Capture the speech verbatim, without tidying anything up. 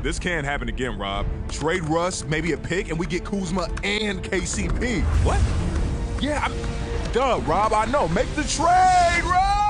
This can't happen again, Rob. Trade Russ, maybe a pick, and we get Kuzma and K C P. What? Yeah, I'm, duh, Rob, I know. Make the trade, Rob!